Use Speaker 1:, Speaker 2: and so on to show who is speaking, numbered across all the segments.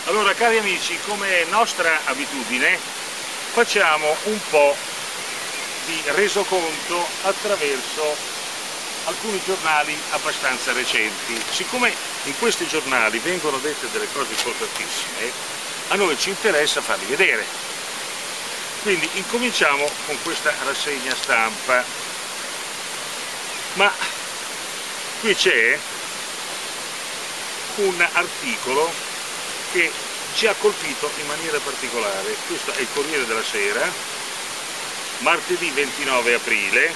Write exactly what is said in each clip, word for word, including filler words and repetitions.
Speaker 1: Allora, cari amici, come nostra abitudine facciamo un po' di resoconto attraverso alcuni giornali abbastanza recenti. Siccome in questi giornali vengono dette delle cose importantissime, a noi ci interessa farli vedere. Quindi incominciamo con questa rassegna stampa. Ma qui c'è un articolo che ci ha colpito in maniera particolare. Questo è il Corriere della Sera, martedì ventinove aprile.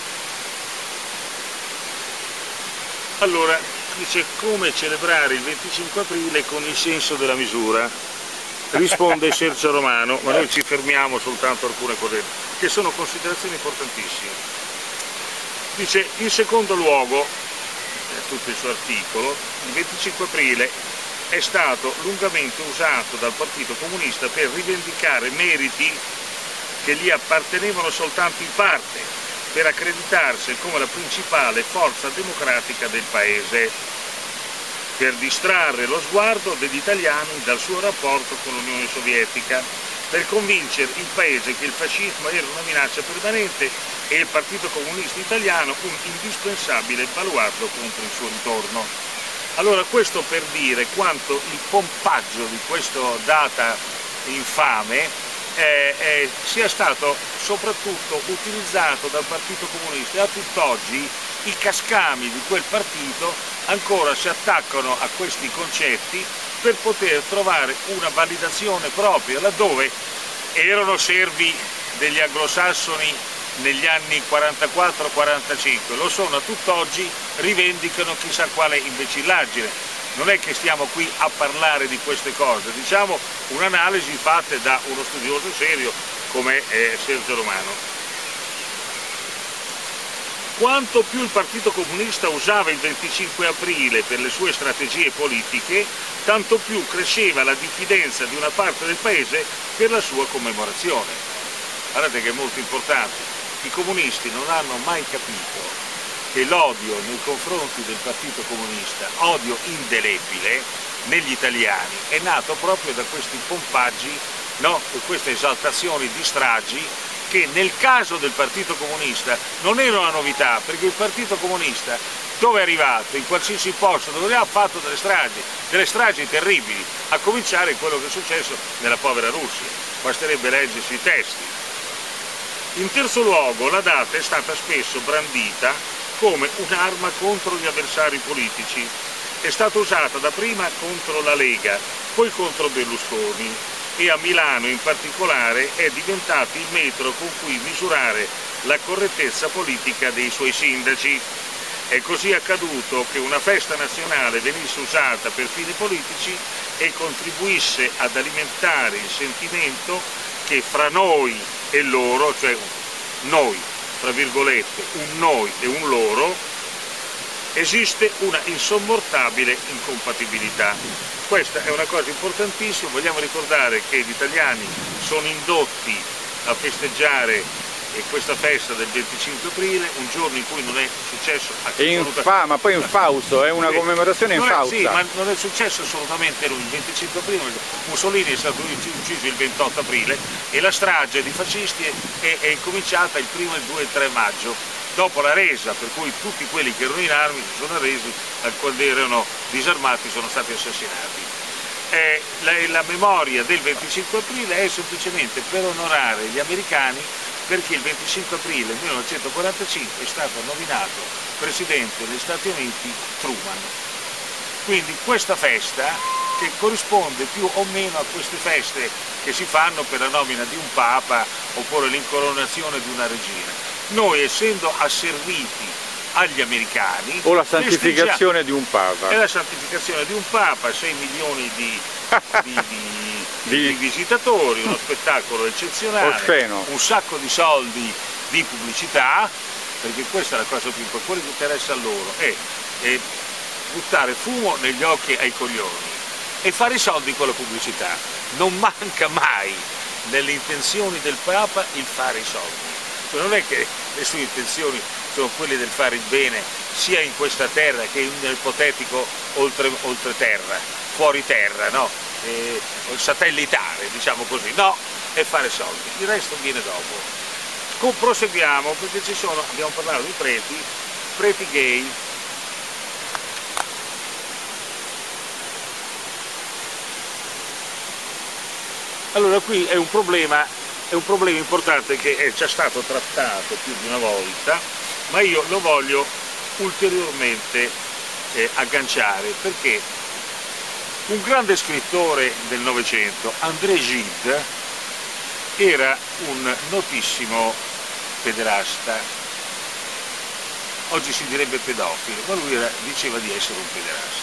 Speaker 1: Allora, dice: come celebrare il venticinque aprile con il senso della misura? Risponde Sergio Romano, ma noi ci fermiamo soltanto a alcune cose, che sono considerazioni importantissime. Dice, in secondo luogo, tutto il suo articolo, il venticinque aprile è stato lungamente usato dal Partito Comunista per rivendicare meriti che gli appartenevano soltanto in parte, per accreditarsi come la principale forza democratica del Paese, per distrarre lo sguardo degli italiani dal suo rapporto con l'Unione Sovietica, per convincere il Paese che il fascismo era una minaccia permanente e il Partito Comunista Italiano un indispensabile baluardo contro il suo ritorno. Allora, questo per dire quanto il pompaggio di questa data infame eh, eh, sia stato soprattutto utilizzato dal Partito Comunista, e a tutt'oggi i cascami di quel partito ancora si attaccano a questi concetti per poter trovare una validazione propria, laddove erano servi degli anglosassoni negli anni quarantaquattro quarantacinque, lo sono a tutt'oggi, rivendicano chissà quale imbecillaggine. Non è che stiamo qui a parlare di queste cose, diciamo un'analisi fatta da uno studioso serio come è Sergio Romano. Quanto più il Partito Comunista usava il venticinque aprile per le sue strategie politiche, tanto più cresceva la diffidenza di una parte del Paese per la sua commemorazione. Guardate che è molto importante. I comunisti non hanno mai capito che l'odio nei confronti del Partito Comunista, odio indelebile negli italiani, è nato proprio da questi pompaggi, no? E queste esaltazioni di stragi che nel caso del Partito Comunista non era una novità, perché il Partito Comunista dove è arrivato? In qualsiasi posto dove ha fatto delle stragi, delle stragi terribili, a cominciare quello che è successo nella povera Russia. Basterebbe leggersi i testi. In terzo luogo, la data è stata spesso brandita come un'arma contro gli avversari politici. È stata usata dapprima contro la Lega, poi contro Berlusconi, e a Milano in particolare è diventato il metro con cui misurare la correttezza politica dei suoi sindaci. È così accaduto che una festa nazionale venisse usata per fini politici e contribuisse ad alimentare il sentimento che fra noi e loro, cioè noi, tra virgolette, un noi e un loro, esiste una insormontabile incompatibilità. Questa è una cosa importantissima. Vogliamo ricordare che gli italiani sono indotti a festeggiare questa festa del venticinque aprile, un giorno in cui non è successo assolutamente...
Speaker 2: Infa, ma poi infausto, è una commemorazione infausta.
Speaker 1: Sì, ma non è successo assolutamente il venticinque aprile, Mussolini è stato ucciso il ventotto aprile e la strage di fascisti è, è incominciata il primo, il due e il tre maggio, dopo la resa, per cui tutti quelli che erano in armi si sono arresi, quando erano disarmati sono stati assassinati. Eh, la, la memoria del venticinque aprile è semplicemente per onorare gli americani, perché il venticinque aprile millenovecentoquarantacinque è stato nominato presidente degli Stati Uniti Truman. Quindi questa festa, che corrisponde più o meno a queste feste che si fanno per la nomina di un papa oppure l'incoronazione di una regina, noi essendo asserviti agli americani...
Speaker 2: O la santificazione di un papa.
Speaker 1: È la santificazione di un papa, sei milioni di... di, di Di, di visitatori, uno spettacolo eccezionale,
Speaker 2: Osceno.
Speaker 1: Un sacco di soldi di pubblicità, perché questa è la cosa più importante, quello che interessa a loro è, è buttare fumo negli occhi ai coglioni e fare i soldi con la pubblicità. Non manca mai nelle intenzioni del Papa il fare i soldi, cioè, non è che le sue intenzioni sono quelle del fare il bene sia in questa terra che nel ipotetico oltre, oltre terra, fuori terra, no? eh, satellitare, diciamo così, no, è fare soldi, il resto viene dopo. Com proseguiamo, perché ci sono, abbiamo parlato di preti, preti gay. Allora qui è un problema, è un problema importante che è già stato trattato più di una volta, ma io lo voglio ulteriormente eh, agganciare, perché un grande scrittore del Novecento, André Gide, era un notissimo pederasta, oggi si direbbe pedofilo, ma lui era, diceva di essere un pederasta.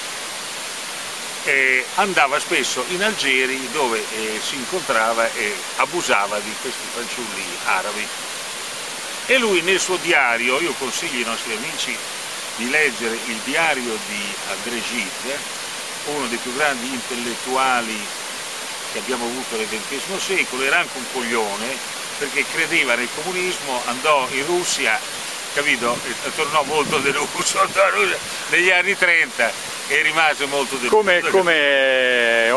Speaker 1: Eh, andava spesso in Algeri dove eh, si incontrava e abusava di questi fanciulli arabi. E lui nel suo diario, io consiglio ai nostri amici di leggere il diario di André Gide, uno dei più grandi intellettuali che abbiamo avuto nel ventesimo secolo, era anche un coglione perché credeva nel comunismo, andò in Russia, capito? E tornò molto deluso negli anni trenta e rimase molto deluso.
Speaker 2: Come, come eh,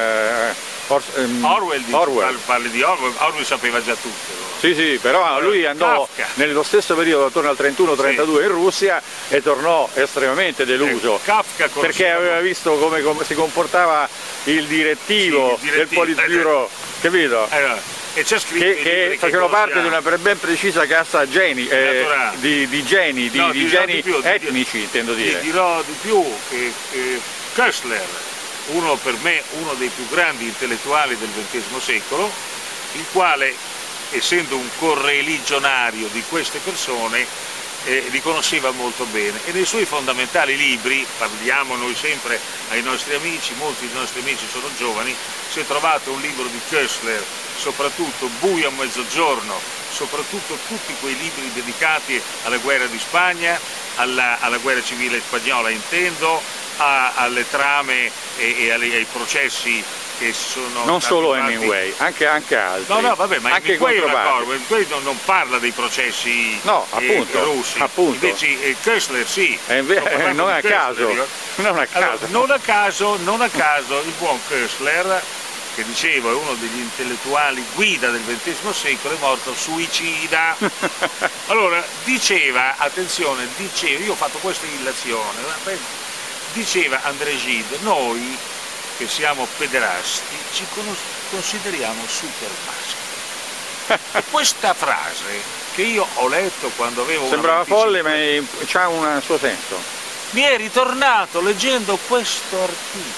Speaker 2: Or, um,
Speaker 1: Orwell,
Speaker 2: Orwell.
Speaker 1: Parli di Orwell, Orwell sapeva già tutto.
Speaker 2: Sì, sì, però lui andò Kafka. Nello stesso periodo, attorno al trentuno trentadue, sì, in Russia e tornò estremamente deluso,
Speaker 1: Kafka
Speaker 2: perché aveva visto come, come si comportava il direttivo, sì, il direttivo del Politburo, eh, capito?
Speaker 1: Eh, e c'è scritto
Speaker 2: che, che facevano parte di una ben precisa cassa geni, eh, di, di geni, di, no, di geni di più, etnici,
Speaker 1: di,
Speaker 2: intendo dire.
Speaker 1: Ti dirò di più che, che Koestler, uno per me uno dei più grandi intellettuali del ventesimo secolo, il quale, essendo un correligionario di queste persone, eh, li conosceva molto bene, e nei suoi fondamentali libri, parliamo noi sempre ai nostri amici, molti dei nostri amici sono giovani, se trovate un libro di Koestler, soprattutto Buio a mezzogiorno, soprattutto tutti quei libri dedicati alla guerra di Spagna, alla, alla guerra civile spagnola intendo, a, alle trame e, e alle, ai processi che sono
Speaker 2: non solo
Speaker 1: fatti.
Speaker 2: Hemingway, anche, anche altri.
Speaker 1: No, no, vabbè, ma
Speaker 2: anche
Speaker 1: Hemingway, Hemingway non, non parla dei processi
Speaker 2: no, appunto,
Speaker 1: eh, russi,
Speaker 2: appunto.
Speaker 1: Invece eh, Koestler sì.
Speaker 2: Eh, eh, non, a caso, non a caso.
Speaker 1: Allora, non a caso, non a caso il buon Koestler, che dicevo è uno degli intellettuali guida del ventesimo secolo, è morto suicida. Allora, diceva, attenzione, diceva, io ho fatto questa illazione, diceva André Gide, noi che siamo pederasti ci consideriamo super maschi. E questa frase che io ho letto quando avevo
Speaker 2: sembrava folle, ma c'ha un suo senso.
Speaker 1: Mi è ritornato leggendo questo articolo.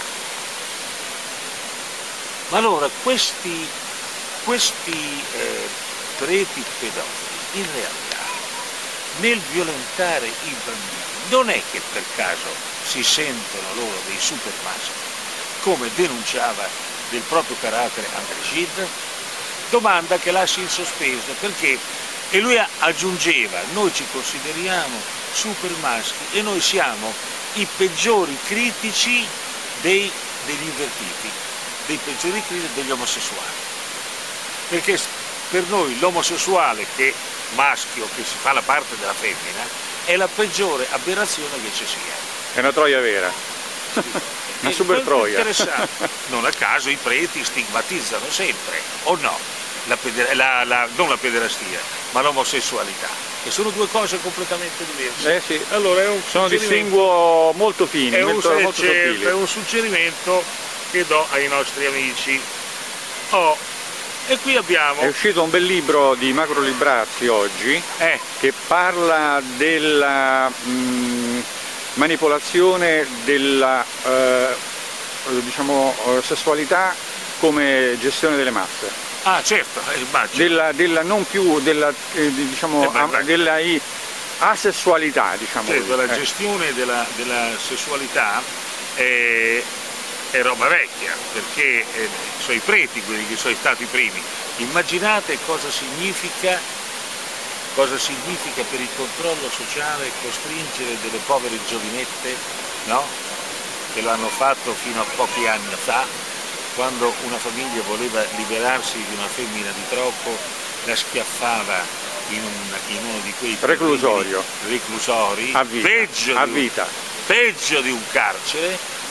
Speaker 1: Ma allora questi, questi eh, preti pedofili in realtà nel violentare i bambini non è che per caso si sentono loro dei super maschi, come denunciava del proprio carattere André Gide? Domanda che lascia in sospeso, perché, e lui aggiungeva, noi ci consideriamo super maschi e noi siamo i peggiori critici dei, degli invertiti, dei peggiori critici degli omosessuali, perché per noi l'omosessuale che maschio che si fa la parte della femmina è la peggiore aberrazione che ci sia.
Speaker 2: È una troia vera.
Speaker 1: Sì.
Speaker 2: Una super troia.
Speaker 1: Non a caso i preti stigmatizzano sempre, o no, la la, la, non la pederastia, ma l'omosessualità, che sono due cose completamente diverse.
Speaker 2: Eh sì.
Speaker 1: Allora è un
Speaker 2: sono distinguo molto fini,
Speaker 1: è un,
Speaker 2: molto, molto
Speaker 1: sottili. È un suggerimento che do ai nostri amici. Oh, e qui abbiamo...
Speaker 2: È uscito un bel libro di Macro Librazzi oggi,
Speaker 1: eh.
Speaker 2: che parla della mh, manipolazione della eh, diciamo, sessualità come gestione delle masse.
Speaker 1: Ah, certo, immagino.
Speaker 2: Della, della non più, della, eh, diciamo, eh, beh, della asessualità, diciamo.
Speaker 1: Certo, la eh. gestione della, della sessualità è... è roba vecchia, perché eh, sono i preti quelli che sono stati i primi. Immaginate cosa significa, cosa significa per il controllo sociale costringere delle povere giovinette, no? Che lo hanno fatto fino a pochi anni fa, quando una famiglia voleva liberarsi di una femmina di troppo, la schiaffava in, un, in uno di quei
Speaker 2: reclusorio,
Speaker 1: reclusori,
Speaker 2: a vita,
Speaker 1: peggio,
Speaker 2: a
Speaker 1: di
Speaker 2: vita.
Speaker 1: Un, peggio di un carcere,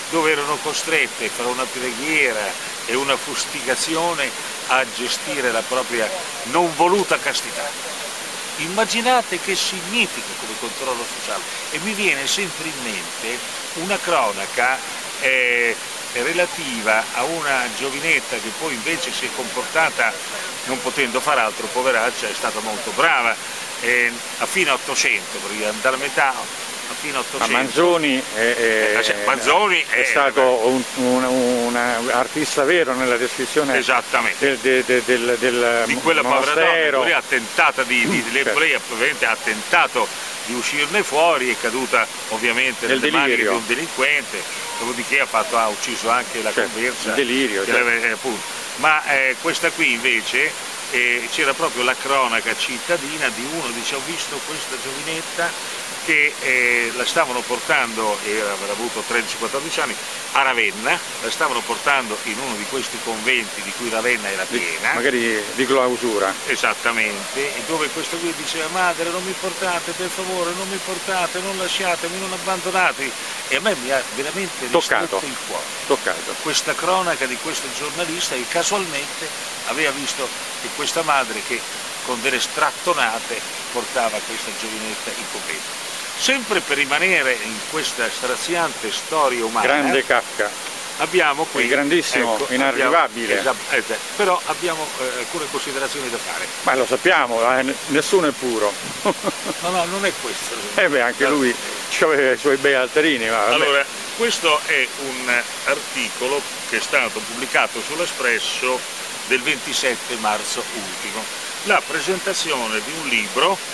Speaker 1: dove erano costrette fra una preghiera e una fustigazione a gestire la propria non voluta castità. Immaginate che significa come controllo sociale, e mi viene sempre in mente una cronaca eh, relativa a una giovinetta che poi invece si è comportata, non potendo far altro, poveraccia, è stata molto brava, eh, a fine Ottocento, perché dalla metà a fine Ottocento.
Speaker 2: Ma Manzoni è, è,
Speaker 1: cioè, Manzoni
Speaker 2: è, è
Speaker 1: è
Speaker 2: stato un, un, un artista vero nella descrizione del, del, del, del, del
Speaker 1: di quella povera
Speaker 2: monastero.
Speaker 1: donna. Lei ha tentato di, di, di certo. Lei ovviamente ha tentato di uscirne fuori, è caduta ovviamente nelle mani di un delinquente, dopodiché ha, fatto, ha ucciso anche la certo, conversa.
Speaker 2: Il delirio.
Speaker 1: Che certo. aveva, appunto. Ma eh, questa qui invece eh, c'era proprio la cronaca cittadina di uno, dice: ho visto questa giovinetta che eh, la stavano portando, e avrà avuto tredici quattordici anni, a Ravenna, la stavano portando in uno di questi conventi di cui Ravenna era piena.
Speaker 2: Magari di clausura.
Speaker 1: Esattamente, e dove questo qui diceva: madre, non mi portate, per favore, non mi portate, non lasciatemi, non abbandonatemi. E a me mi ha veramente ristretto il cuore.
Speaker 2: Toccato.
Speaker 1: Questa cronaca di questo giornalista, che casualmente aveva visto che questa madre, che con delle strattonate portava questa giovinetta in convento. Sempre per rimanere in questa straziante storia umana,
Speaker 2: grande Kafka,
Speaker 1: abbiamo qui,
Speaker 2: il grandissimo, ecco, inarrivabile,
Speaker 1: abbiamo, esatto, però abbiamo eh, alcune considerazioni da fare.
Speaker 2: Ma lo sappiamo, eh, nessuno è puro.
Speaker 1: No, no, non è questo.
Speaker 2: Eh beh, anche lui aveva i suoi bei altarini. Ma
Speaker 1: allora, questo è un articolo che è stato pubblicato sull'Espresso del ventisette marzo ultimo, la presentazione di un libro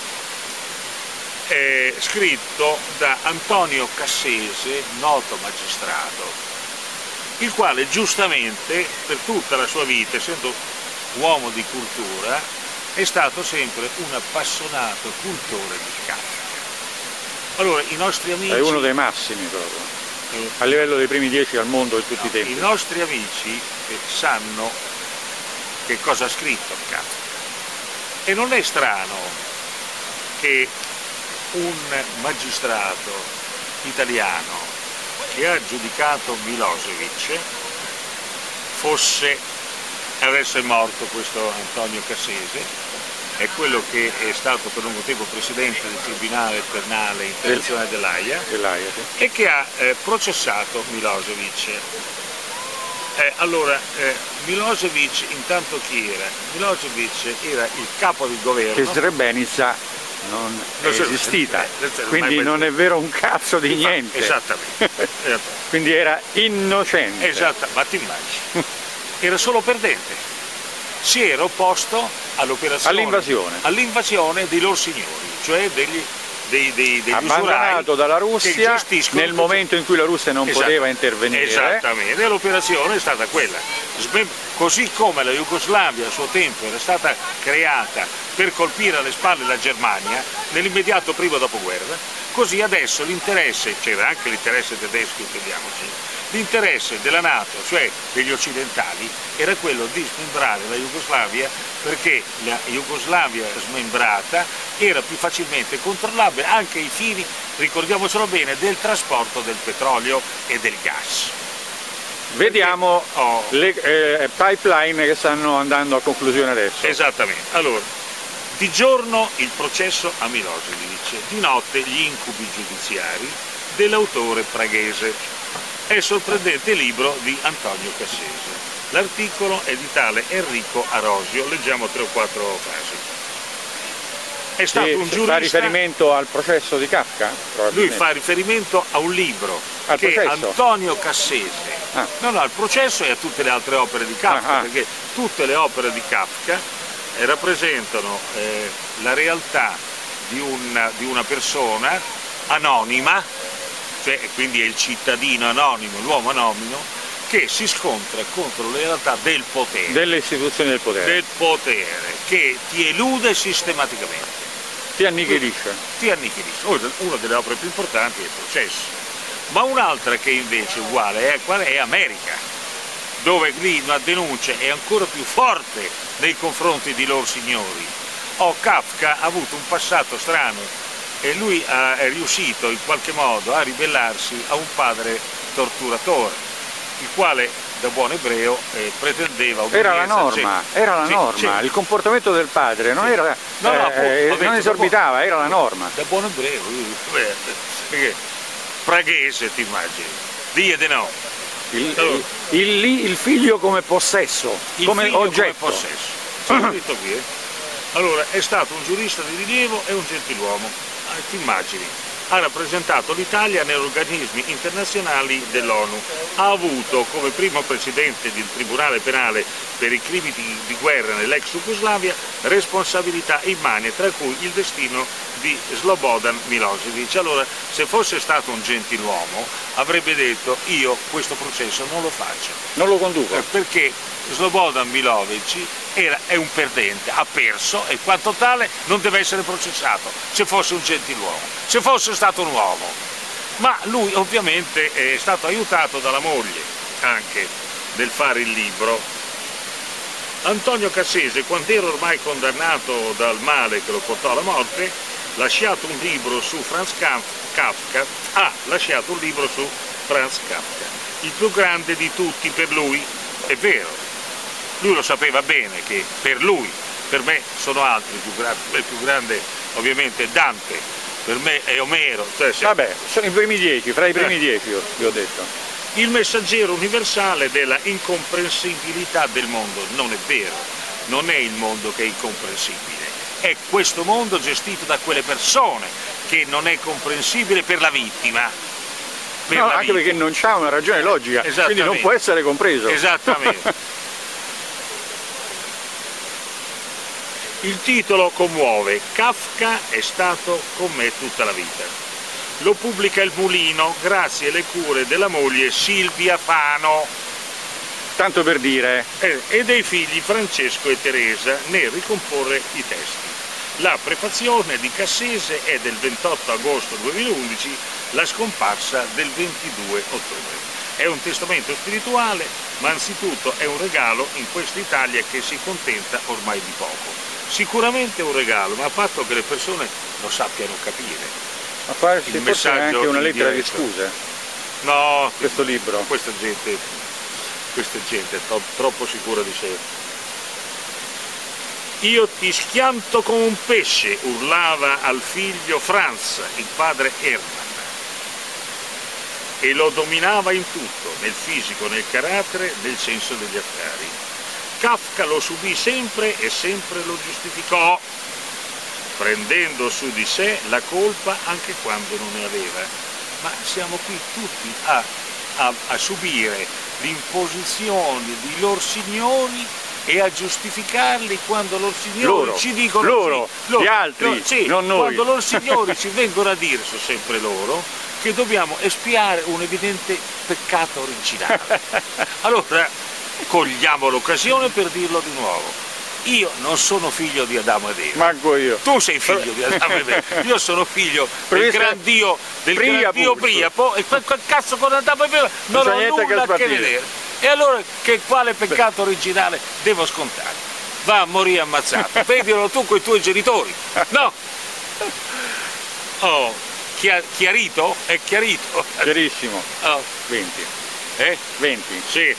Speaker 1: è scritto da Antonio Cassese, noto magistrato, il quale giustamente per tutta la sua vita, essendo uomo di cultura, è stato sempre un appassionato cultore di Kafka. Allora, i nostri amici...
Speaker 2: È uno dei massimi proprio, eh, a livello dei primi dieci al mondo di tutti no, i tempi.
Speaker 1: I nostri amici eh, sanno che cosa ha scritto Kafka, e non è strano che un magistrato italiano che ha giudicato Milosevic fosse, adesso è morto questo Antonio Cassese, è quello che è stato per lungo tempo presidente del Tribunale Penale Internazionale dell'Aia,
Speaker 2: dell'Aia sì.
Speaker 1: e che ha eh, processato Milosevic. Eh, allora, eh, Milosevic intanto chi era? Milosevic era il capo del governo.
Speaker 2: Che Srebrenica non è esistita, quindi non è vero un cazzo di niente.
Speaker 1: Esattamente.
Speaker 2: Quindi era innocente.
Speaker 1: Esatto, ma ti immagini. Era solo perdente. Si era opposto all'operazione,
Speaker 2: all'invasione
Speaker 1: all'invasione dei loro signori, cioè degli Dei, dei, degli
Speaker 2: abbandonato dalla Russia nel momento in cui la Russia non
Speaker 1: esatto,
Speaker 2: poteva intervenire.
Speaker 1: Esattamente, l'operazione è stata quella. Così come la Jugoslavia a suo tempo era stata creata per colpire alle spalle la Germania nell'immediato primo dopoguerra, così adesso l'interesse, c'era anche l'interesse tedesco, intendiamoci, l'interesse della NATO, cioè degli occidentali, era quello di smembrare la Jugoslavia, perché la Jugoslavia smembrata era più facilmente controllabile anche ai fini, ricordiamocelo bene, del trasporto del petrolio e del gas.
Speaker 2: Vediamo oh, le eh, pipeline che stanno andando a conclusione adesso.
Speaker 1: Esattamente. Allora, di giorno il processo a Milosevic, di notte gli incubi giudiziari dell'autore praghese. È il sorprendente libro di Antonio Cassese. L'articolo è di tale Enrico Arosio, leggiamo tre o quattro frasi. È stato
Speaker 2: e
Speaker 1: un giurista...
Speaker 2: Fa riferimento al processo di Kafka?
Speaker 1: Lui fa riferimento a un libro
Speaker 2: al
Speaker 1: che
Speaker 2: processo?
Speaker 1: Antonio Cassese,
Speaker 2: ah.
Speaker 1: no no, al processo e a tutte le altre opere di Kafka,
Speaker 2: ah, ah.
Speaker 1: perché tutte le opere di Kafka eh, rappresentano eh, la realtà di una, di una persona anonima, cioè quindi è il cittadino anonimo, l'uomo anonimo, che si scontra contro le realtà del potere.
Speaker 2: Delle istituzioni del potere.
Speaker 1: Del potere, che ti elude sistematicamente.
Speaker 2: Ti annichilisce.
Speaker 1: Ti annichilisce. Una delle opere più importanti è il processo. Ma un'altra che invece è uguale è, è America, dove lì la denuncia è ancora più forte nei confronti di loro signori. Oh, Kafka ha avuto un passato strano e lui ha, è riuscito in qualche modo a ribellarsi a un padre torturatore, il quale da buon ebreo eh, pretendeva
Speaker 2: era la norma, era la
Speaker 1: sì,
Speaker 2: norma,
Speaker 1: certo.
Speaker 2: il comportamento del padre non, sì. era,
Speaker 1: no, no,
Speaker 2: eh,
Speaker 1: appunto,
Speaker 2: non esorbitava,
Speaker 1: buon,
Speaker 2: era la norma.
Speaker 1: Da buon ebreo, perché praghese ti immagini, die di no.
Speaker 2: Il, allora, il, il, il figlio come possesso,
Speaker 1: il
Speaker 2: come
Speaker 1: figlio
Speaker 2: oggetto.
Speaker 1: Come possesso. C'è scritto qui, eh? Allora, è stato un giurista di rilievo e un gentiluomo, ah, ti immagini. Ha rappresentato l'Italia negli organismi internazionali dell'ONU, ha avuto come primo presidente del Tribunale Penale per i crimini di, di guerra nell'ex Jugoslavia responsabilità immane, tra cui il destino di Slobodan Milosevic. Allora, se fosse stato un gentiluomo, avrebbe detto io questo processo non lo faccio.
Speaker 2: Non lo conduco.
Speaker 1: Eh, perché Slobodan Milosevic era, è un perdente, ha perso e quanto tale non deve essere processato se fosse un gentiluomo, se fosse stato un uomo. Ma lui ovviamente è stato aiutato dalla moglie anche nel fare il libro. Antonio Cassese, quando era ormai condannato dal male che lo portò alla morte, lasciato un libro su Franz Kafka, ha lasciato un libro su Franz Kafka, il più grande di tutti per lui, è vero. Lui lo sapeva bene che per lui, per me sono altri più grandi, il più grande ovviamente è Dante, per me è Omero. Cioè se...
Speaker 2: Vabbè, sono i primi dieci, fra i primi eh. dieci io, vi ho detto.
Speaker 1: Il messaggero universale della incomprensibilità del mondo, non è vero, non è il mondo che è incomprensibile, è questo mondo gestito da quelle persone che non è comprensibile per la vittima. Per
Speaker 2: no,
Speaker 1: la
Speaker 2: anche
Speaker 1: vittima.
Speaker 2: Perché non c'ha una ragione logica, quindi non può essere compreso.
Speaker 1: Esattamente. Il titolo commuove, Kafka è stato con me tutta la vita. Lo pubblica il Mulino grazie alle cure della moglie Silvia Fano.
Speaker 2: Tanto per dire.
Speaker 1: Eh, e dei figli Francesco e Teresa nel ricomporre i testi. La prefazione di Cassese è del ventotto agosto duemilaundici, la scomparsa del ventidue ottobre. È un testamento spirituale, ma anzitutto è un regalo in questa Italia che si contenta ormai di poco. Sicuramente un regalo, ma a patto che le persone lo sappiano capire.
Speaker 2: Ma farsi
Speaker 1: il
Speaker 2: forse
Speaker 1: messaggio
Speaker 2: anche una lettera
Speaker 1: diretto.
Speaker 2: di scuse?
Speaker 1: No,
Speaker 2: questo libro.
Speaker 1: Questa gente, questa gente è tro troppo sicura di sé. Io ti schianto come un pesce, urlava al figlio Franz, il padre Hermann. E lo dominava in tutto, nel fisico, nel carattere, nel senso degli affari. Kafka lo subì sempre e sempre lo giustificò, prendendo su di sé la colpa anche quando non ne aveva. Ma siamo qui tutti a, a, a subire l'imposizione di loro signori e a giustificarli quando loro signori
Speaker 2: loro,
Speaker 1: ci dicono
Speaker 2: loro,
Speaker 1: sì, loro,
Speaker 2: gli altri,
Speaker 1: no, sì,
Speaker 2: non noi.
Speaker 1: Quando loro signori ci vengono a dire, sono sempre loro, che dobbiamo espiare un evidente peccato originale. Allora cogliamo l'occasione per dirlo di nuovo. Io non sono figlio di Adamo ed Eva.
Speaker 2: Manco io.
Speaker 1: Tu sei figlio di Adamo ed Eva. Io sono figlio del gran Dio, del gran Dio Priapo, e quel cazzo con Adamo ed Eva non ho nulla a che vedere. E allora che quale peccato originale devo scontare? Va a morire ammazzato. Vedilo tu con i tuoi genitori. No! Oh, chiarito? È chiarito?
Speaker 2: Chiarissimo.
Speaker 1: Oh.
Speaker 2: venti.
Speaker 1: Eh?
Speaker 2: venti.
Speaker 1: Sì.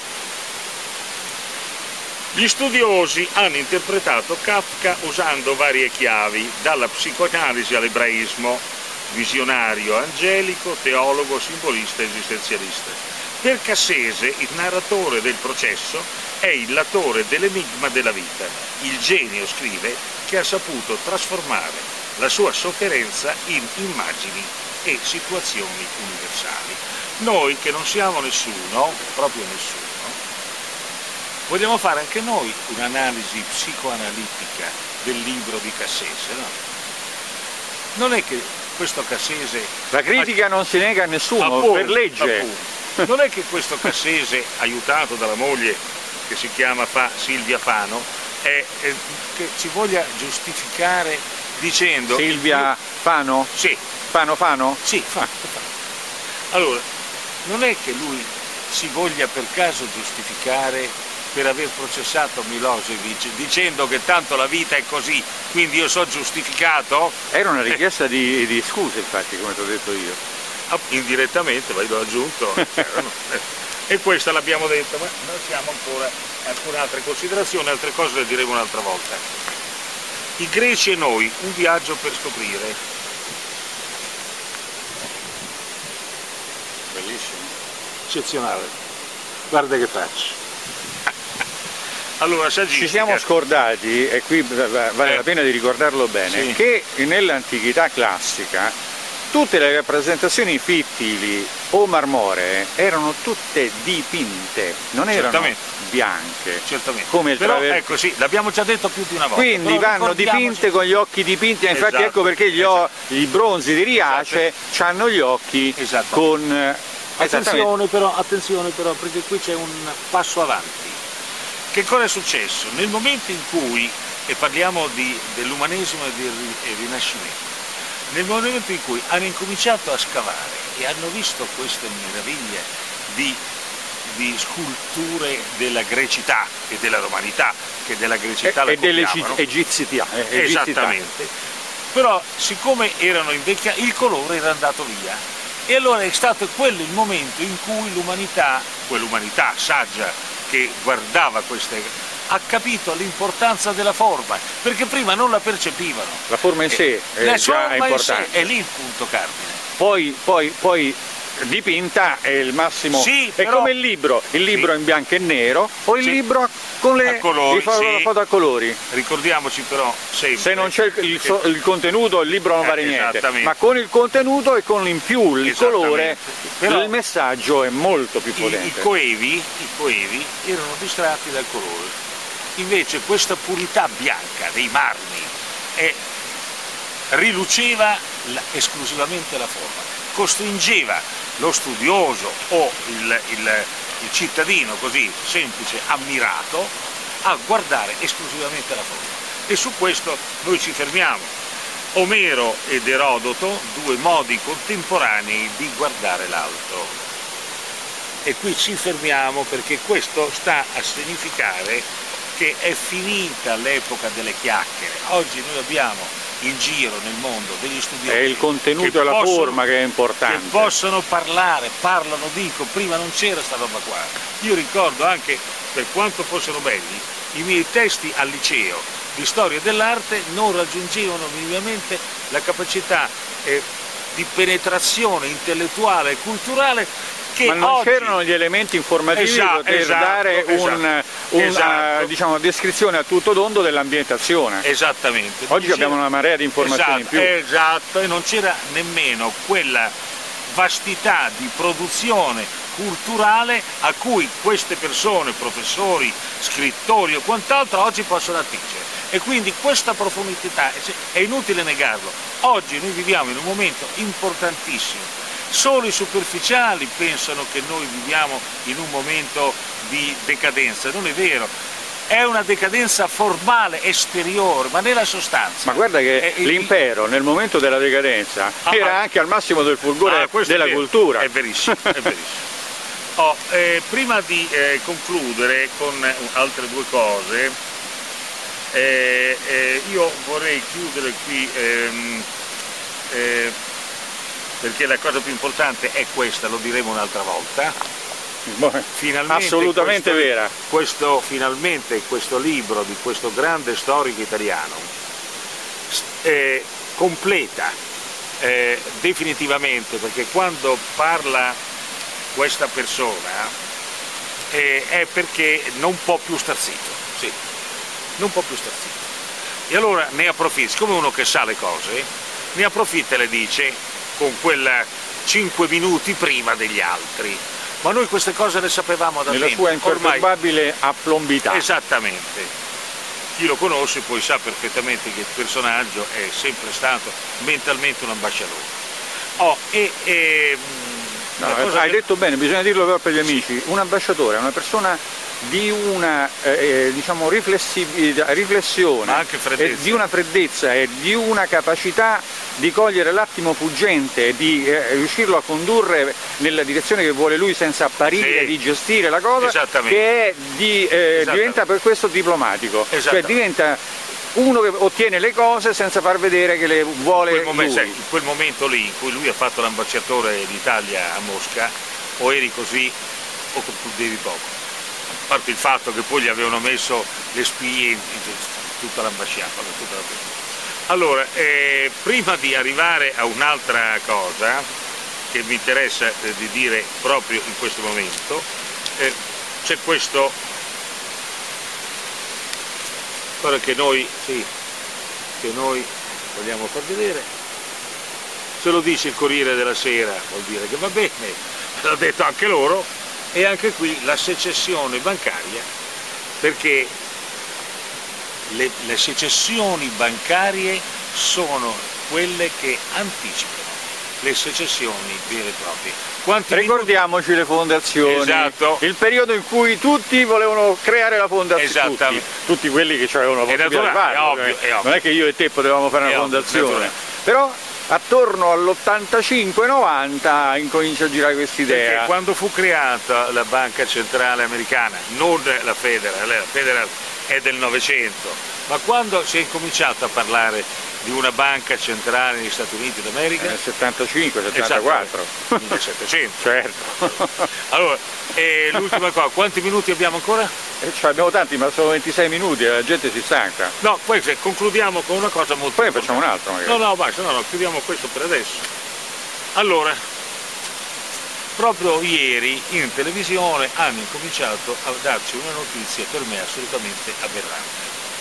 Speaker 1: Gli studiosi hanno interpretato Kafka usando varie chiavi, dalla psicoanalisi all'ebraismo, visionario angelico, teologo, simbolista, esistenzialista. Per Cassese, il narratore del processo è il latore dell'enigma della vita, il genio, scrive, che ha saputo trasformare la sua sofferenza in immagini e situazioni universali. Noi che non siamo nessuno, proprio nessuno, vogliamo fare anche noi un'analisi psicoanalitica del libro di Cassese, no? Non è che questo Cassese...
Speaker 2: La critica ha... non si nega a nessuno,
Speaker 1: appunto,
Speaker 2: per legge.
Speaker 1: Appunto. Non è che questo Cassese, aiutato dalla moglie che si chiama Fa, Silvia Fano, è, è, che ci voglia giustificare dicendo...
Speaker 2: Silvia più... Fano?
Speaker 1: Sì.
Speaker 2: Fano Fano?
Speaker 1: Sì, Fano. Allora, non è che lui si voglia per caso giustificare per aver processato Milosevic dicendo che tanto la vita è così, quindi io so giustificato?
Speaker 2: Era una richiesta di, di scuse, infatti, come ti ho detto io.
Speaker 1: indirettamente, l'ho aggiunto, e questa l'abbiamo detta, ma noi siamo ancora alcune altre considerazioni, altre cose le diremo un'altra volta. I greci e noi, un viaggio per scoprire.
Speaker 2: Bellissimo.
Speaker 1: Eccezionale. Guarda che faccio. Allora,
Speaker 2: ci siamo scordati, e qui vale
Speaker 1: eh.
Speaker 2: la pena di ricordarlo bene, sì, che nell'antichità classica tutte le rappresentazioni fittili o marmoree erano tutte dipinte, non erano
Speaker 1: certamente
Speaker 2: bianche.
Speaker 1: Certamente.
Speaker 2: Come il
Speaker 1: Però
Speaker 2: traver...
Speaker 1: ecco sì, l'abbiamo già detto più di una volta.
Speaker 2: Quindi vanno dipinte con gli occhi dipinti, infatti esatto, ecco perché gli
Speaker 1: esatto,
Speaker 2: i bronzi di Riace esatto, hanno gli occhi esatto, con...
Speaker 1: Attenzione però, attenzione però, perché qui c'è un passo avanti. Che cosa è successo? Nel momento in cui, e parliamo dell'umanesimo e del Rinascimento, nel momento in cui hanno incominciato a scavare e hanno visto queste meraviglie di, di sculture della grecità e della romanità, che della grecità
Speaker 2: e,
Speaker 1: la
Speaker 2: e dell'egizità.
Speaker 1: Eh, esattamente. Però siccome erano invecchiati, il colore era andato via. E allora è stato quello il momento in cui l'umanità, quell'umanità saggia che guardava queste, ha capito l'importanza della forma, perché prima non la percepivano.
Speaker 2: La forma in sé è
Speaker 1: la
Speaker 2: già importante.
Speaker 1: Sé, è lì il punto cardine.
Speaker 2: Poi, poi, poi dipinta è il massimo,
Speaker 1: sì,
Speaker 2: è
Speaker 1: però,
Speaker 2: come il libro, il libro
Speaker 1: sì,
Speaker 2: in bianco e nero o il
Speaker 1: sì,
Speaker 2: libro con le
Speaker 1: colori,
Speaker 2: foto,
Speaker 1: sì,
Speaker 2: foto a colori.
Speaker 1: Ricordiamoci però sempre,
Speaker 2: se non c'è il, il, il contenuto il libro non
Speaker 1: eh,
Speaker 2: vale niente, ma con il contenuto e con in più il colore però il messaggio è molto più potente.
Speaker 1: I, i, coevi, I coevi erano distratti dal colore, invece questa purità bianca dei marmi è, riluceva la, esclusivamente la forma, costringeva lo studioso o il, il, il cittadino così semplice, ammirato, a guardare esclusivamente la forma. E su questo noi ci fermiamo. Omero ed Erodoto, due modi contemporanei di guardare l'alto. E qui ci fermiamo perché questo sta a significare che è finita l'epoca delle chiacchiere. Oggi noi abbiamo in giro nel mondo degli studiosi,
Speaker 2: è il contenuto e la
Speaker 1: possono,
Speaker 2: forma che è importante,
Speaker 1: che possono parlare, parlano, dico, prima non c'era sta roba qua. Io ricordo anche, per quanto fossero belli, i miei testi al liceo di storia dell'arte non raggiungevano minimamente la capacità eh, di penetrazione intellettuale e culturale che
Speaker 2: ma non c'erano
Speaker 1: oggi...
Speaker 2: gli elementi informativi
Speaker 1: esatto,
Speaker 2: per
Speaker 1: esatto,
Speaker 2: dare
Speaker 1: esatto,
Speaker 2: un, una
Speaker 1: esatto.
Speaker 2: diciamo, descrizione a tutto tondo dell'ambientazione.
Speaker 1: Esattamente.
Speaker 2: Oggi abbiamo una marea di informazioni
Speaker 1: esatto,
Speaker 2: in più.
Speaker 1: Esatto, e non c'era nemmeno quella vastità di produzione culturale a cui queste persone, professori, scrittori o quant'altro, oggi possono attingere. E quindi questa profondità, è inutile negarlo, oggi noi viviamo in un momento importantissimo. Solo i superficiali pensano che noi viviamo in un momento di decadenza, non è vero. È una decadenza formale, esteriore, ma nella sostanza.
Speaker 2: Ma guarda che l'impero nel momento della decadenza ah, era anche al massimo del fulgore ah, della
Speaker 1: è
Speaker 2: cultura.
Speaker 1: È verissimo, è verissimo. Oh, eh, prima di eh, concludere con altre due cose, eh, eh, io vorrei chiudere qui, ehm, eh, perché la cosa più importante è questa, lo diremo un'altra volta. Finalmente
Speaker 2: assolutamente
Speaker 1: questo,
Speaker 2: vera.
Speaker 1: Questo, finalmente questo libro di questo grande storico italiano eh, completa eh, definitivamente, perché quando parla questa persona eh, è perché non può più star zitto, sì, non può più star zitto. E allora ne approfitta, siccome uno che sa le cose, ne approfitta e le dice con quella cinque minuti prima degli altri. Ma noi queste cose le sapevamo da
Speaker 2: nella
Speaker 1: tempo.
Speaker 2: Nella sua imperturbabile ormai... applombità.
Speaker 1: Esattamente. Chi lo conosce poi sa perfettamente che il personaggio è sempre stato mentalmente un ambasciatore. Oh, e, e,
Speaker 2: no, hai che... detto bene, bisogna dirlo però per gli amici, un ambasciatore è una persona di una eh, diciamo riflessione,
Speaker 1: ma anche
Speaker 2: e di una freddezza e di una capacità di cogliere l'attimo fuggente e di eh, riuscirlo a condurre nella direzione che vuole lui senza apparire, sì, di gestire la cosa, che è di, eh, diventa per questo diplomatico, cioè diventa uno che ottiene le cose senza far vedere che le vuole
Speaker 1: in quel momento,
Speaker 2: lui.
Speaker 1: in quel momento lì in cui lui ha fatto l'ambasciatore d'Italia a Mosca, o eri così o concludevi poco, a parte il fatto che poi gli avevano messo le spie in tutta l'ambasciata. Allora, eh, prima di arrivare a un'altra cosa che mi interessa eh, di dire proprio in questo momento, eh, c'è questo, cosa che noi, sì, che noi vogliamo far vedere, se lo dice il Corriere della Sera vuol dire che va bene, l'ha detto anche loro, e anche qui la secessione bancaria, perché le, le secessioni bancarie sono quelle che anticipano le secessioni vere e proprie. Quanti
Speaker 2: Ricordiamoci minuti... le fondazioni,
Speaker 1: esatto.
Speaker 2: Il periodo in cui tutti volevano creare la fondazione, tutti, tutti quelli che avevano la possibilità di farlo,
Speaker 1: è ovvio, è ovvio.
Speaker 2: Non è che io e te potevamo fare una fondazione, però attorno all'ottantacinque novanta incomincia a girare quest'idea.
Speaker 1: Perché quando fu creata la Banca Centrale Americana, non la Federal, la Federal è del Novecento, ma quando si è incominciato a parlare di una banca centrale negli Stati Uniti d'America?
Speaker 2: Nel settantacinque settantaquattro.
Speaker 1: millesettecento.
Speaker 2: Certo.
Speaker 1: Allora, e l'ultima cosa, quanti minuti abbiamo ancora?
Speaker 2: Eh, cioè abbiamo tanti, ma sono ventisei minuti, la gente si stanca.
Speaker 1: No, poi concludiamo con una cosa molto
Speaker 2: Poi
Speaker 1: importante.
Speaker 2: facciamo un altro magari.
Speaker 1: No, no, basta, no, no, chiudiamo questo per adesso. Allora, proprio ieri in televisione hanno incominciato a darci una notizia per me assolutamente aberrante.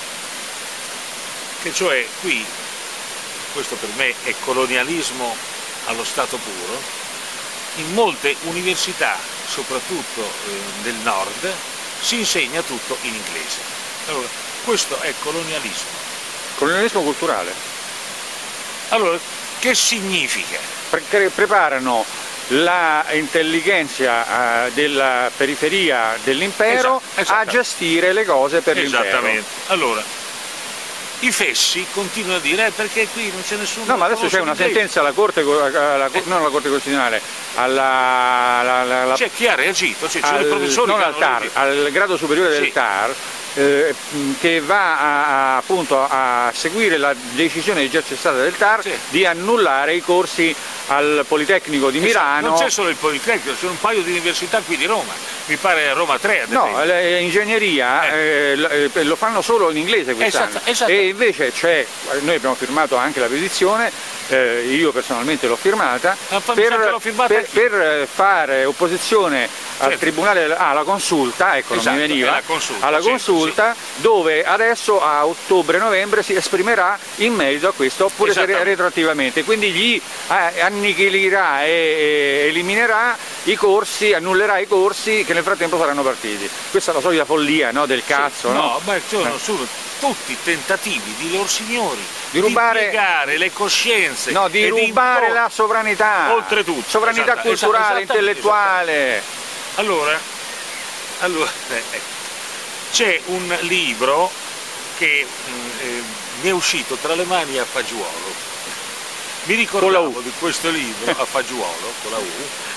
Speaker 1: Che cioè qui, questo per me è colonialismo allo stato puro, in molte università, soprattutto eh, del nord, si insegna tutto in inglese. Allora, questo è colonialismo.
Speaker 2: Colonialismo culturale.
Speaker 1: Allora, che significa?
Speaker 2: Perché preparano la intelligenza uh, della periferia dell'impero esatto, a gestire le cose per l'impero.
Speaker 1: Esattamente. Allora, i fessi continuano a dire eh, perché qui non c'è nessuno.
Speaker 2: No, ma adesso c'è una sentenza alla Corte, alla, eh. non alla Corte Costituzionale, alla, alla, alla,
Speaker 1: c'è chi ha reagito, cioè, al,
Speaker 2: al,
Speaker 1: professori
Speaker 2: non
Speaker 1: che
Speaker 2: al T A R, al grado superiore
Speaker 1: sì.
Speaker 2: del T A R, eh, che va a, a, appunto a seguire la decisione già cessata del T A R sì. di annullare i corsi al Politecnico di Milano.
Speaker 1: Non c'è solo il Politecnico, c'è un paio di università qui di Roma, mi pare Roma tre ad esempio.
Speaker 2: No, l'ingegneria eh. eh, lo fanno solo in inglese quest'anno
Speaker 1: esatto, esatto.
Speaker 2: E invece c'è, noi abbiamo firmato anche la petizione, eh, io personalmente l'ho firmata, per,
Speaker 1: firmata
Speaker 2: per, per fare opposizione al
Speaker 1: certo.
Speaker 2: tribunale, alla ah, consulta, ecco
Speaker 1: esatto,
Speaker 2: non mi veniva,
Speaker 1: consulta,
Speaker 2: alla
Speaker 1: certo,
Speaker 2: consulta sì. dove adesso a ottobre-novembre si esprimerà in merito a questo oppure retroattivamente, quindi gli eh, annichilirà e, e eliminerà i corsi, annullerà i corsi che nel frattempo saranno partiti. Questa è la solita follia, no, del cazzo,
Speaker 1: sì,
Speaker 2: no?
Speaker 1: No, ma sono, sono tutti tentativi di loro signori
Speaker 2: di rubare
Speaker 1: di piegare le coscienze,
Speaker 2: no, di rubare
Speaker 1: di
Speaker 2: la sovranità,
Speaker 1: oltretutto,
Speaker 2: sovranità
Speaker 1: esatto,
Speaker 2: culturale,
Speaker 1: esatto,
Speaker 2: intellettuale.
Speaker 1: Allora, allora eh, c'è un libro che mh, eh, mi è uscito tra le mani a fagiolo. Mi ricordavo di questo libro a fagiolo con la U.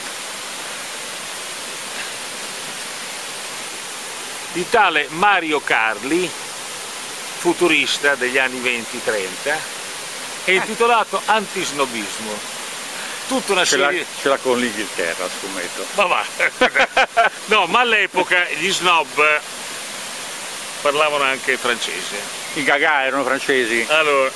Speaker 1: Di tale Mario Carli, futurista degli anni venti trenta, è intitolato Antisnobismo. Tutta una
Speaker 2: ce
Speaker 1: serie...
Speaker 2: l'ha con l'Inghilterra, scommetto.
Speaker 1: Ma va! No, ma all'epoca gli snob parlavano anche francese.
Speaker 2: I gaga erano francesi.
Speaker 1: Allora,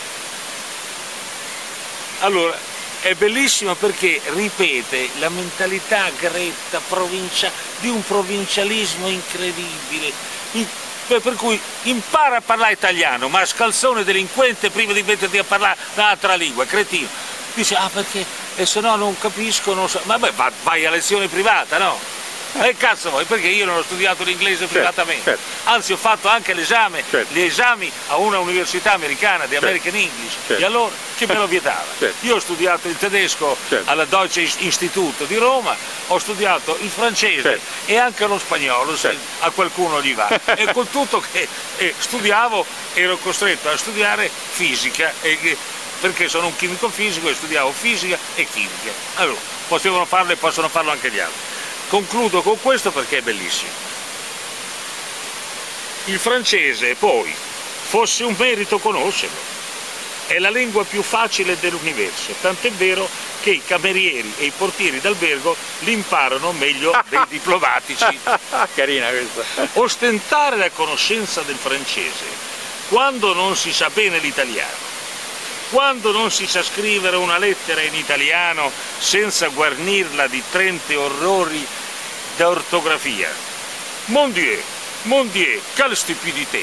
Speaker 1: allora è bellissimo perché ripete la mentalità gretta, provincia, di un provincialismo incredibile, in, per cui impara a parlare italiano, ma scalzone delinquente prima di metterti a parlare un'altra lingua, cretino. Dice, ah perché, e se no non capisco, non so, vabbè vai, vai a lezione privata, no? E cazzo vuoi, perché io non ho studiato l'inglese certo, privatamente, certo. Anzi ho fatto anche l'esame, certo. gli esami a una università americana di American certo. English, certo. e allora chi me lo vietava? Certo. Io ho studiato il tedesco certo. alla Deutsche Institut di Roma, ho studiato il francese certo. e anche lo spagnolo, se certo. a qualcuno gli va, e col tutto che eh, studiavo, ero costretto a studiare fisica, e, perché sono un chimico fisico e studiavo fisica e chimica, allora potevano farlo e possono farlo anche gli altri. Concludo con questo perché è bellissimo. Il francese poi fosse un merito conoscerlo. È la lingua più facile dell'universo, tant'è vero che i camerieri e i portieri d'albergo l'imparano meglio dei diplomatici.
Speaker 2: Carina questa.
Speaker 1: Ostentare la conoscenza del francese quando non si sa bene l'italiano, quando non si sa scrivere una lettera in italiano senza guarnirla di trenta orrori d'ortografia. Mon Dieu, mon Dieu, quelle stupidité!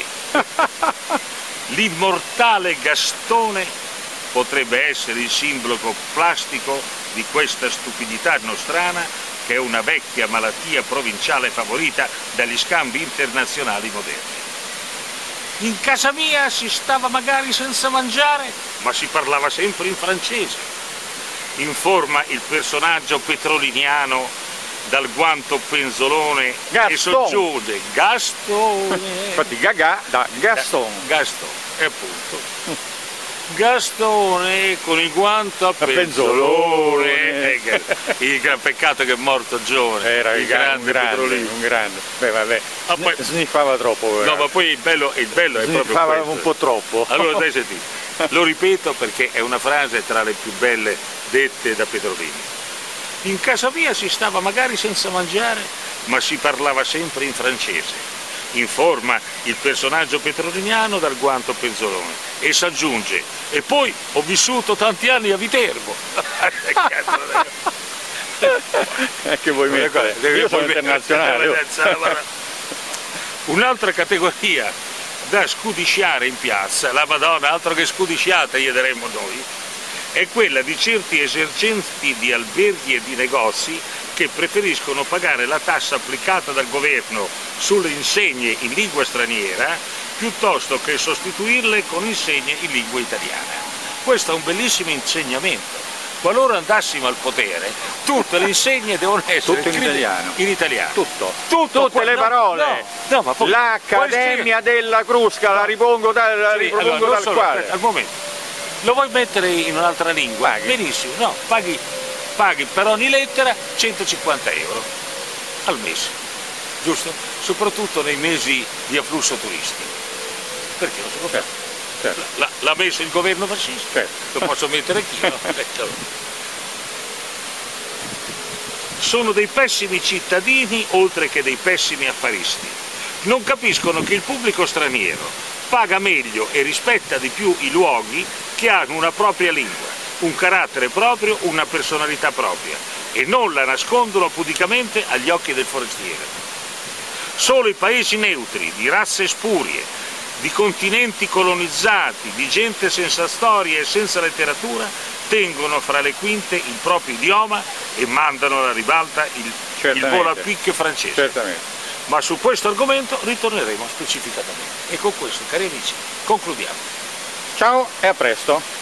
Speaker 1: L'immortale Gastone potrebbe essere il simbolo plastico di questa stupidità nostrana, che è una vecchia malattia provinciale favorita dagli scambi internazionali moderni. In casa mia si stava magari senza mangiare, ma si parlava sempre in francese. Informa il personaggio petroliniano dal guanto penzolone
Speaker 2: Gaston.
Speaker 1: E soggiunge Gastone.
Speaker 2: Infatti Gaga da Gaston.
Speaker 1: Gaston, e appunto. Gastone con il guanto a penzolone. Eh, il gran peccato che è morto giovane.
Speaker 2: Era
Speaker 1: il
Speaker 2: il
Speaker 1: grande,
Speaker 2: grande,
Speaker 1: petrolino.
Speaker 2: un grande. Beh, vabbè.
Speaker 1: Ah, poi,
Speaker 2: sniffava troppo.
Speaker 1: No, ma poi il bello, il bello è proprio
Speaker 2: sniffava
Speaker 1: questo.
Speaker 2: un po' troppo.
Speaker 1: Allora dai, senti, lo ripeto perché è una frase tra le più belle dette da Petrolini. In casa mia si stava magari senza mangiare, ma si parlava sempre in francese. Informa il personaggio petroliniano dal guanto penzolone e si aggiunge: e poi ho vissuto tanti anni a Viterbo.
Speaker 2: È che vuoi mettere? Io sono internazionale.
Speaker 1: Un'altra categoria da scudisciare in piazza, la Madonna, altro che scudisciata gli daremmo noi, è quella di certi esercenti di alberghi e di negozi che preferiscono pagare la tassa applicata dal governo sulle insegne in lingua straniera piuttosto che sostituirle con insegne in lingua italiana. Questo è un bellissimo insegnamento. Qualora andassimo al potere, tutte le insegne devono essere
Speaker 2: tutto in italiano.
Speaker 1: In italiano.
Speaker 2: Tutto.
Speaker 1: Tutto.
Speaker 2: Tutte le
Speaker 1: no,
Speaker 2: parole.
Speaker 1: No, no, ma poi,
Speaker 2: L'Accademia della Crusca, la ripongo dal, la
Speaker 1: sì,
Speaker 2: ripropongo
Speaker 1: allora,
Speaker 2: dal
Speaker 1: solo,
Speaker 2: quale.
Speaker 1: Al momento. Lo vuoi mettere in un'altra lingua?
Speaker 2: Paghi.
Speaker 1: Benissimo, no, paghi, paghi per ogni lettera centocinquanta euro al mese, giusto? Soprattutto nei mesi di afflusso turistico. Perché lo so certo, certo. L'ha messo il governo fascista, certo. Lo posso mettere anch'io. Sono dei pessimi cittadini oltre che dei pessimi affaristi. Non capiscono che il pubblico straniero paga meglio e rispetta di più i luoghi che hanno una propria lingua, un carattere proprio, una personalità propria, e non la nascondono pudicamente agli occhi del forestiere. Solo i paesi neutri, di razze spurie, di continenti colonizzati, di gente senza storia e senza letteratura, tengono fra le quinte il proprio idioma e mandano alla ribalta il, il volo a picche francese.
Speaker 2: Certamente.
Speaker 1: Ma su questo argomento ritorneremo specificatamente. E con questo, cari amici, concludiamo.
Speaker 2: Ciao e a presto.